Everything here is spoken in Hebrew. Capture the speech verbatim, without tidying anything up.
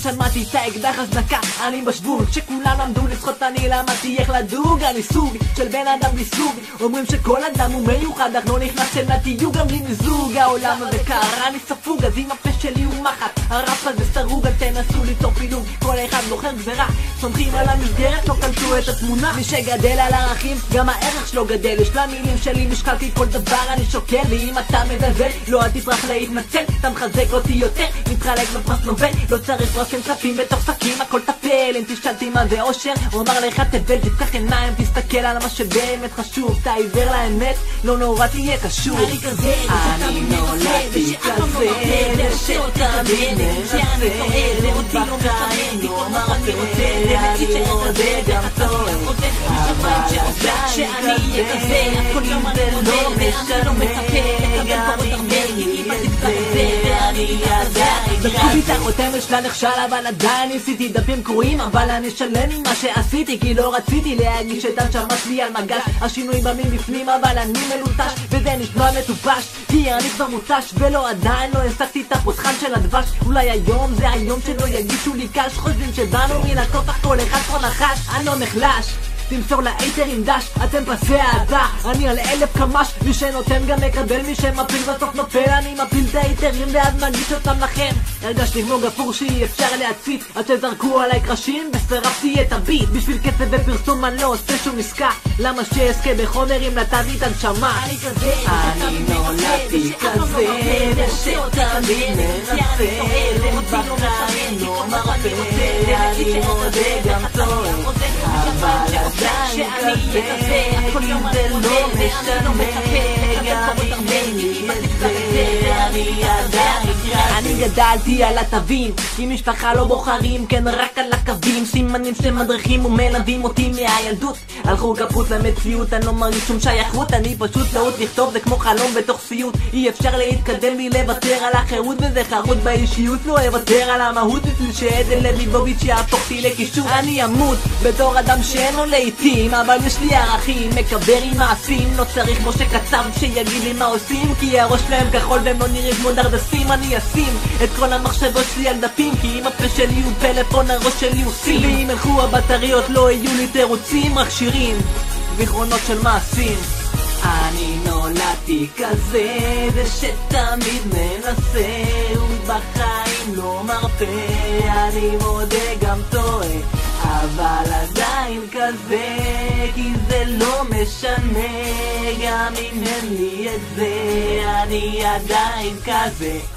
שמעתי את האקדח הזנקה, אני בשוון. כשכולם למדו לשחות אני למדתי איך לדוג. אני סוג של בן אדם בלי סוג. אומרים שכל אדם הוא מיוחד, אך לא נכנס אל נתיוג גם בלי מיזוג. העולם הזה קר, אני ספוג, אז אם הפה שלי הוא מחט, הרף הזה סרוג, אל תנסו ליצור פילוג. כל אחד בוחר גזרה, סומכים על המסגרת, לא קלטו את התמונה. מי שגדל על ערכים, גם הערך שלו גדל. יש למילים שלי משקלתי כל דבר אני שוקל, ואם אתה מזלזל, לא אל תצטרך להתנצל. אתה מחזק אותי יותר, מתחלק בפרס נובל. לא צריך פרסים צפים בתוך שקים, הכל טפל. אם תשאלתי מה זה אושר, הוא אמר לך תבל, תפתח עיניים, תסתכל על מה שבאמת חשוב. אתה עיוור לאמת, לא נורא תהיה קשור. אני כזה, אני נולדתי כזה, ושתמיד ננסה, ובחיים לא מרפא, אני מודה גם טועה, אבל עדיין כזה, אם זה לא משנה, גם אם אין לי את זה, ואני עדיין בקובי את החותמת שלה נכשל, אבל עדיין ניסיתי דפים קרועים, אבל אני שלם עם מה שעשיתי, כי לא רציתי להגיש את הנשמה שלי על מגש. השינוי במין בפנים, אבל אני מלוטש, וזה נשמע מטופש, כי אני כבר מוטש, ולא עדיין לא הסקתי את הפותחן של הדבש. אולי היום זה היום שלא יגישו לי קש, חושבים שבאנו מן הסוף, אך כל אחד פה נחש. אני לא נחלש, תמסור לאייטר עם דש, אתם פסי העדה, אני על אלף קמש. מי שנותן גם מקבל, מי שמפיל בסוף נופל. אני מפיל את האייטרים ואז מגיש אותם לכם. הרגשתי כמו גפור שאי אפשר להציץ, עד שזרקו עליי קרשים ושרפתי את הביט. בשביל כסף ופרסום אני לא עושה שום עסקה, למה שאזכה בחומר אם נתתי את הנשמה. אני כזה, אני נולדתי כזה, ושתמיד מנסה, ובחיים לא מרפא, אני מודה גם טועה, אבל עדיין כזה, אם זה לא משנה, גם אם אין לי את זה, אני עדיין כזה. אני גדלתי על התווים, עם משפחה לא בוחרים, כן רק על הקווים. סימנים שמדריכים ומלווים אותי מהילדות, הלכו כפות למציאות, אני לא מרגיש שום שייכות. אני פשוט לעוד לכתוב, זה כמו חלום בתוך סיוט. אי אפשר להתקדם בלי לוותר על החירות, וזה חרוט באישיות, לא אוותר על המהות. בשביל שעדן לליבוביץ' יהפוך אותי לקישוט. אני אמות בתור אדם שאין לו לעיתים, אבל יש לי ערכים, מקבר עם מעשים. לא צריך כמו שכתב שיגיד לי מה עושים, כי הראש שלהם כחול והם לא נראים כמו דרדסים. אני אשים את כל המחשבות שלי על דפים, כי אם הפה שלי הוא פלאפון הראש שלי הוא סים. ואם הלכו הבטריות לא יהיו לי תירוצים, רק שירים, זיכרונות של מעשים. אני נולדתי כזה, ושתמיד מנסה, ובחיים לא מרפא, אני מודה גם טועה, אבל עדיין כזה, כי זה לא משנה, גם אם אין לי את זה, אני עדיין כזה.